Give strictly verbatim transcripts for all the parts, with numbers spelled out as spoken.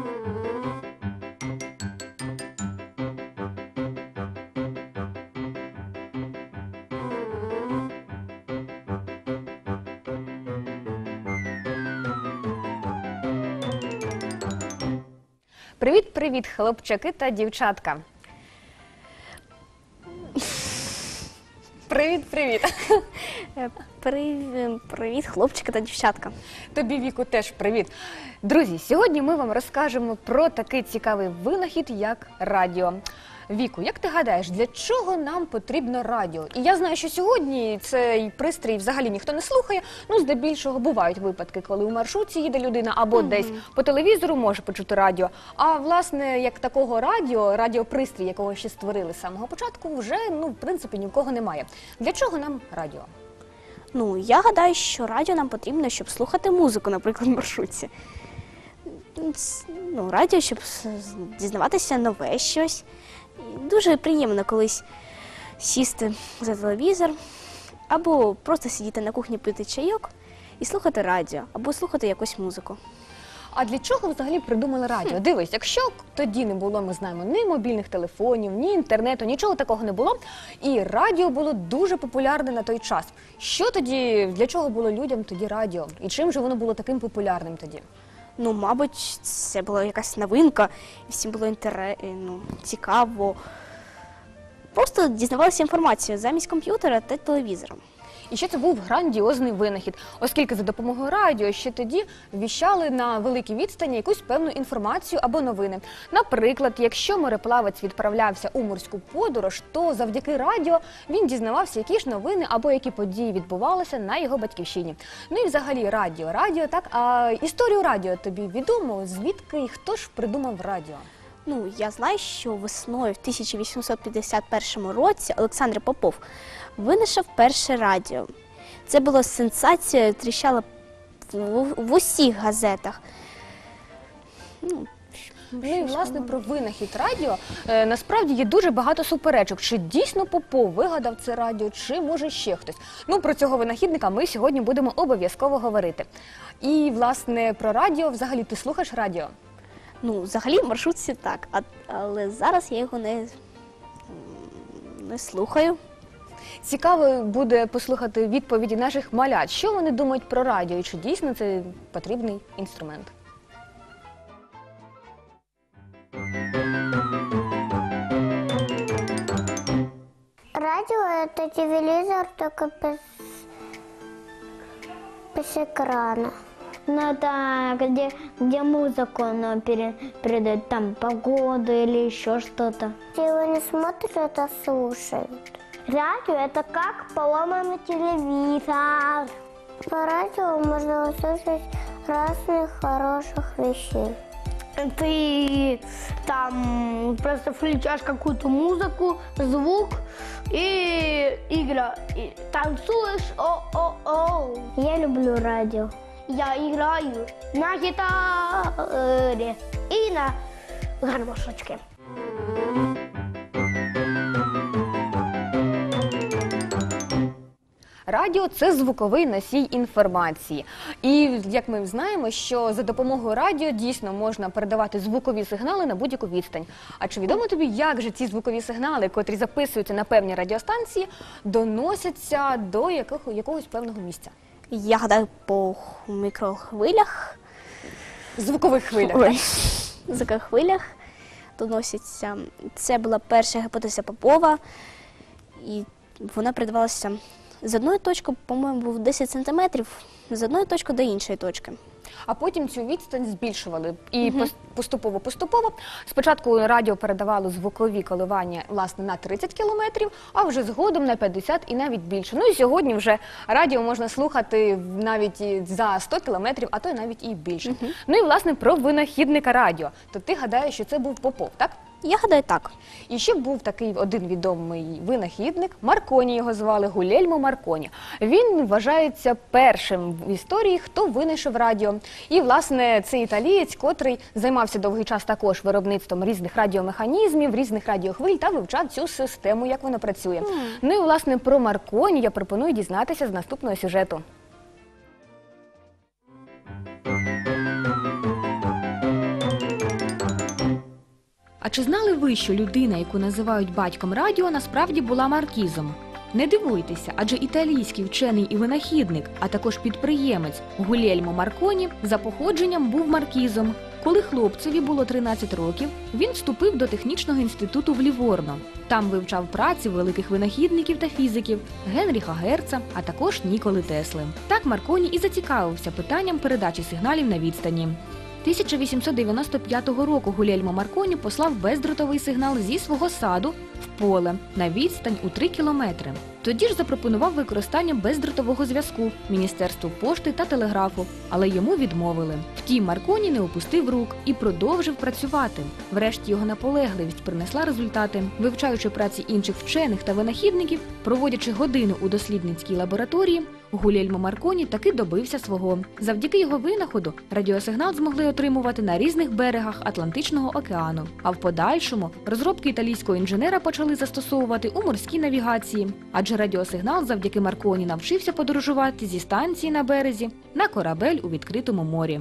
Привіт-привіт, хлопчаки та дівчатка. Привіт-привіт. Привіт, хлопчики та дівчатка. Тобі, Віку, теж привіт. Друзі, сьогодні ми вам розкажемо про такий цікавий винахід, як радіо. Віку, як ти гадаєш, для чого нам потрібно радіо? І я знаю, що сьогодні цей пристрій взагалі ніхто не слухає, ну, здебільшого бувають випадки, коли у маршрутці їде людина або mm-hmm. десь по телевізору може почути радіо. А, власне, як такого радіо, радіопристрій, якого ще створили з самого початку, вже, ну, в принципі, ні в кого немає. Для чого нам радіо? Ну, я гадаю, що радіо нам потрібно, щоб слухати музику, наприклад, в маршрутці. Ну, радіо, щоб дізнаватися нове щось. Дуже приємно колись сісти за телевізор, або просто сидіти на кухні, пити чайок і слухати радіо, або слухати якусь музику. А для чого взагалі придумали радіо? Дивись, якщо тоді не було, ми знаємо, ні мобільних телефонів, ні інтернету, нічого такого не було, і радіо було дуже популярне на той час. Що тоді, для чого було людям тоді радіо? І чим же воно було таким популярним тоді? Ну, мабуть, це була якась новинка, і всім було інтерес, ну, цікаво. Просто дізнавалися інформацію замість комп'ютера та телевізора. І ще це був грандіозний винахід, оскільки за допомогою радіо ще тоді віщали на великій відстані якусь певну інформацію або новини. Наприклад, якщо мореплавець відправлявся у морську подорож, то завдяки радіо він дізнавався, які ж новини або які події відбувалися на його батьківщині. Ну і взагалі радіо, радіо, так, а історію радіо тобі відомо, звідки і хто ж придумав радіо? Ну, я знаю, що весною в тисяча вісімсот п'ятдесят першому році Олександр Попов винайшов перше радіо. Це було сенсацією, тріщало в, в усіх газетах. Ну, Ну і, власне, про винахід радіо е, насправді є дуже багато суперечок. Чи дійсно Попов вигадав це радіо, чи може ще хтось? Ну, про цього винахідника ми сьогодні будемо обов'язково говорити. І, власне, про радіо, взагалі, ти слухаєш радіо? Ну, взагалі, в маршрутці так, а, але зараз я його не, не слухаю. Цікаво буде послухати відповіді наших малят. Що вони думають про радіо і чи дійсно це потрібний інструмент? Радио – это телевизор, только без, без экрана. Ну, это где, где музыку оно пере, передает, там, погоду или еще что-то. Те его не смотрят, а слушают. Радио – это как поломанный телевизор. По радио можно услышать разных хороших вещей. Ты там просто включаешь какую-то музыку, звук и игра, и танцуешь, о-о-о. Я люблю радио. Я играю на гитаре и на гармошечке. Радіо – це звуковий носій інформації. І, як ми знаємо, що за допомогою радіо дійсно можна передавати звукові сигнали на будь-яку відстань. А чи відомо тобі, як же ці звукові сигнали, котрі записуються на певні радіостанції, доносяться до якого, якогось певного місця? Я гадаю, по мікрохвилях. Звукових хвилях. Ой. Звукових хвилях доносяться. Це була перша гіпотеза Попова, і вона передавалася з одної точки, по-моєму, був десять сантиметрів, з одної точки до іншої точки. А потім цю відстань збільшували і поступово-поступово. Спочатку радіо передавало звукові коливання, власне, на тридцять кілометрів, а вже згодом на п'ятдесят і навіть більше. Ну і сьогодні вже радіо можна слухати навіть за сто кілометрів, а то й навіть і більше. Uh-huh. Ну і, власне, про винахідника радіо. То ти гадаєш, що це був Попов, так? Я гадаю, так. І ще був такий один відомий винахідник, Марконі його звали, Гульєльмо Марконі. Він вважається першим в історії, хто винайшов радіо. І, власне, цей італієць, котрий займався довгий час також виробництвом різних радіомеханізмів, різних радіохвиль та вивчав цю систему, як вона працює. Mm. Ну і, власне, про Марконі я пропоную дізнатися з наступного сюжету. А чи знали ви, що людина, яку називають батьком радіо, насправді була маркізом? Не дивуйтеся, адже італійський вчений і винахідник, а також підприємець Гульєльмо Марконі за походженням був маркізом. Коли хлопцеві було тринадцять років, він вступив до технічного інституту в Ліворно. Там вивчав праці великих винахідників та фізиків Генріха Герца, а також Ніколи Тесли. Так Марконі і зацікавився питанням передачі сигналів на відстані. тисяча вісімсот дев'яносто п'ятого року Гульєльмо Марконі послав бездротовий сигнал зі свого саду в поле на відстань у три кілометри. Тоді ж запропонував використання бездротового зв'язку Міністерству пошти та телеграфу, але йому відмовили. Втім, Марконі не опустив рук і продовжив працювати. Врешті його наполегливість принесла результати. Вивчаючи праці інших вчених та винахідників, проводячи годину у дослідницькій лабораторії, Гульєльмо Марконі таки добився свого. Завдяки його винаходу радіосигнал змогли отримувати на різних берегах Атлантичного океану. А в подальшому розробки італійського інженера почали застосовувати у морській навігації. Адже радіосигнал завдяки Марконі навчився подорожувати зі станції на березі на корабель у відкритому морі.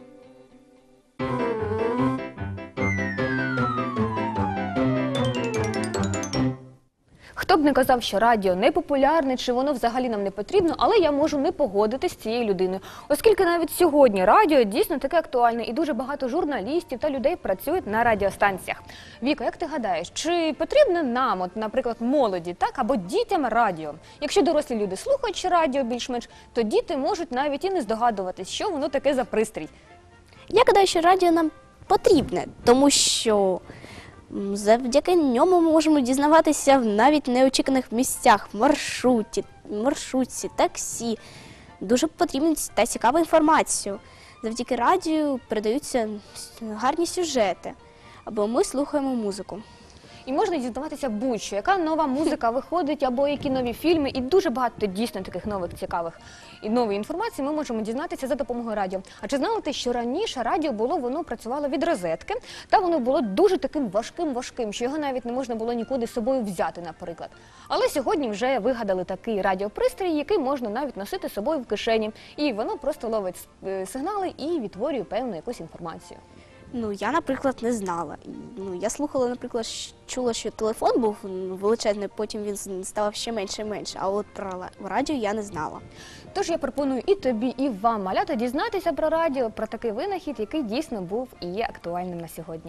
Хто б не казав, що радіо не популярне, чи воно взагалі нам не потрібно, але я можу не погодитись з цією людиною. Оскільки навіть сьогодні радіо дійсно таке актуальне і дуже багато журналістів та людей працюють на радіостанціях. Віка, як ти гадаєш, чи потрібно нам, от, наприклад, молоді, так, або дітям радіо? Якщо дорослі люди слухають радіо більш-менш, то діти можуть навіть і не здогадуватись, що воно таке за пристрій. Я гадаю, що радіо нам потрібне, тому що м, завдяки ньому ми можемо дізнаватися в навіть неочікуваних місцях, в маршруті, маршрутці, таксі. Дуже потрібна та цікава інформація. Завдяки радіо передаються гарні сюжети, або ми слухаємо музику. І можна дізнаватися будь-що, яка нова музика виходить, або які нові фільми, і дуже багато дійсно таких нових цікавих і нової інформації ми можемо дізнатися за допомогою радіо. А чи знали ти, що раніше радіо було, воно працювало від розетки, та воно було дуже таким важким-важким, що його навіть не можна було нікуди з собою взяти, наприклад. Але сьогодні вже вигадали такий радіопристрій, який можна навіть носити з собою в кишені, і воно просто ловить е, сигнали і відтворює певну якусь інформацію. Ну, я, наприклад, не знала. Ну, я слухала, наприклад, щ- чула, що телефон був ну, величезний, потім він ставав ще менше і менше, а от про ла- радіо я не знала. Тож я пропоную і тобі, і вам, малята, дізнатися про радіо, про такий винахід, який дійсно був і є актуальним на сьогодні.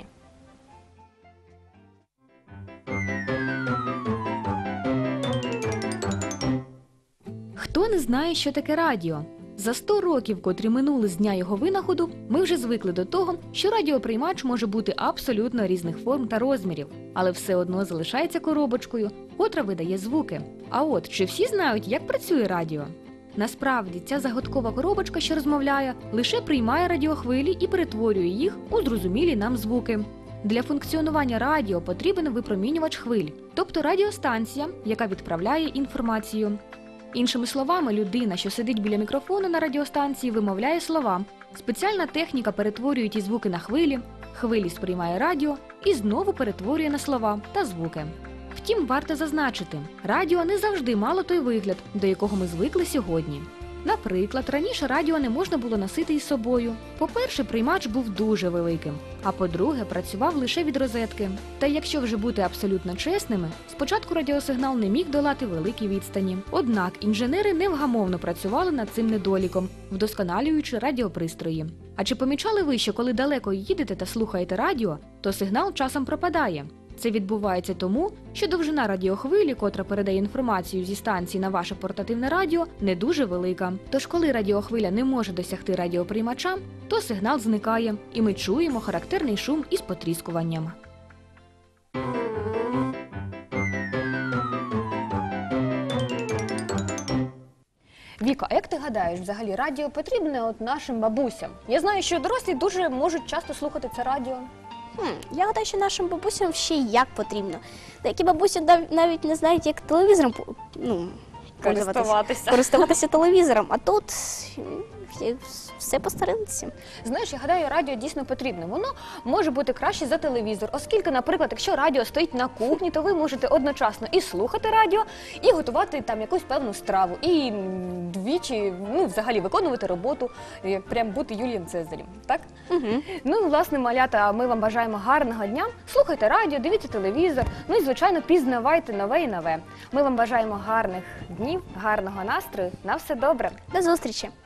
Хто не знає, що таке радіо? За сто років, котрі минули з дня його винаходу, ми вже звикли до того, що радіоприймач може бути абсолютно різних форм та розмірів, але все одно залишається коробочкою, котра видає звуки. А от, чи всі знають, як працює радіо? Насправді, ця загадкова коробочка, що розмовляє, лише приймає радіохвилі і перетворює їх у зрозумілі нам звуки. Для функціонування радіо потрібен випромінювач хвиль, тобто радіостанція, яка відправляє інформацію. Іншими словами, людина, що сидить біля мікрофону на радіостанції, вимовляє слова. Спеціальна техніка перетворює ті звуки на хвилі, хвилі сприймає радіо і знову перетворює на слова та звуки. Втім, варто зазначити, радіо не завжди мало той вигляд, до якого ми звикли сьогодні. Наприклад, раніше радіо не можна було носити із собою. По-перше, приймач був дуже великим, а по-друге, працював лише від розетки. Та якщо вже бути абсолютно чесними, спочатку радіосигнал не міг долати великі відстані. Однак інженери невгамовно працювали над цим недоліком, вдосконалюючи радіопристрої. А чи помічали ви, що коли далеко їдете та слухаєте радіо, то сигнал часом пропадає? Це відбувається тому, що довжина радіохвилі, котра передає інформацію зі станції на ваше портативне радіо, не дуже велика. Тож коли радіохвиля не може досягти радіоприймача, то сигнал зникає, і ми чуємо характерний шум із потріскуванням. Віка, а як ти гадаєш, взагалі радіо потрібне от нашим бабусям? Я знаю, що дорослі дуже можуть часто слухати це радіо. Хм, я гадаю, що нашим бабусям ще й як потрібно. Деякі бабусі нав- навіть не знають, як телевізором по- ну, пользуватися. Користуватися. користуватися телевізором. А тут всі- все по старинці. Знаєш, я гадаю, радіо дійсно потрібно. Воно може бути краще за телевізор, оскільки, наприклад, якщо радіо стоїть на кухні, то ви можете одночасно і слухати радіо, і готувати там якусь певну страву, і м, двічі, ну, взагалі виконувати роботу, як прям бути Юлієм Цезарем, так? Угу. Ну, власне, малята, ми вам бажаємо гарного дня. Слухайте радіо, дивіться телевізор, ну і, звичайно, пізнавайте нове і нове. Ми вам бажаємо гарних днів, гарного настрою. На все добре. До зустрічі!